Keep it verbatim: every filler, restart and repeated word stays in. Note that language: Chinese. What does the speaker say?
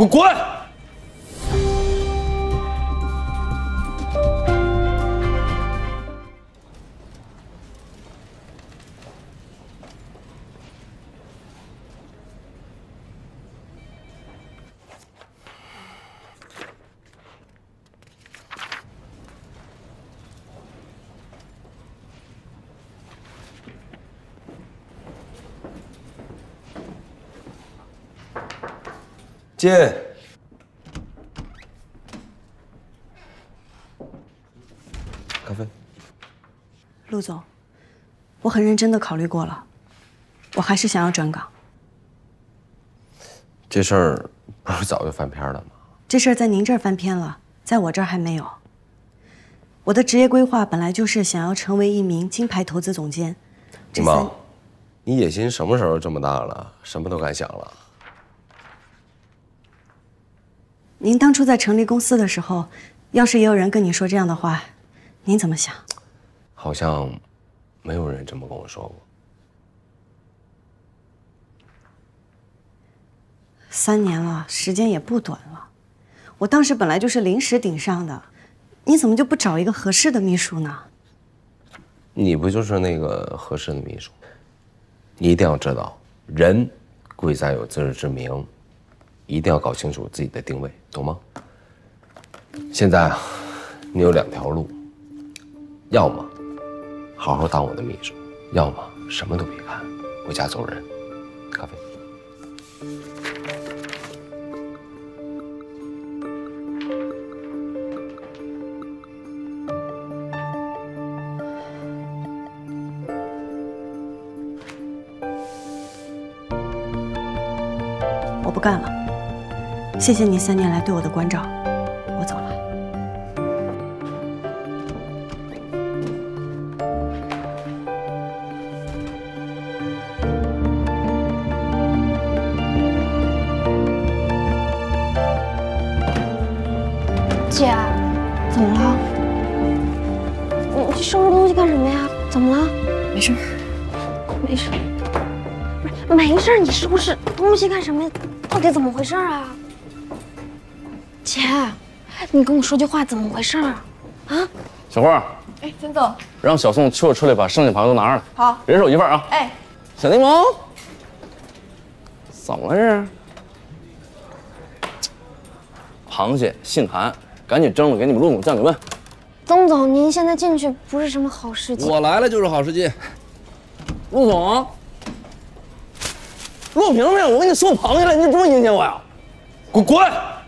给我滚！进。咖啡。 陆总，我很认真的考虑过了，我还是想要转岗。 这事儿不是早就翻篇了吗？ 这事儿在您这儿翻篇了，在我这儿还没有。我的职业规划本来就是想要成为一名金牌投资总监。 李茂，你野心什么时候这么大了？什么都敢想了？ 您当初在成立公司的时候，要是也有人跟你说这样的话，您怎么想？ 好像没有人这么跟我说过。 三年了，时间也不短了。我当时本来就是临时顶上的，你怎么就不找一个合适的秘书呢？ 你不就是那个合适的秘书？你一定要知道，人贵在有自知之明。 一定要搞清楚自己的定位，懂吗？现在啊，你有两条路，要么好好当我的秘书，要么什么都别干，回家走人。咖啡。 我不干了。 谢谢你三年来对我的关照，我走了。 姐，怎么了？你收拾东西干什么呀？怎么了？ 没事， 没事，不是没事，你收拾东西干什么呀？到底怎么回事啊？ 姐，你跟我说句话，怎么回事啊？啊， 小花， 哎，孙总， 让小宋去我车里把剩下螃蟹都拿上来。 好， 人手一份啊。 哎， 小柠檬，怎么了这是？螃蟹性寒，赶紧蒸了给你们陆总酱给焖。 曾总，您现在进去不是什么好事情。 我来了就是好时机。陆总，陆平平，我给你送螃蟹了，你这么阴间我呀？ 给我滚！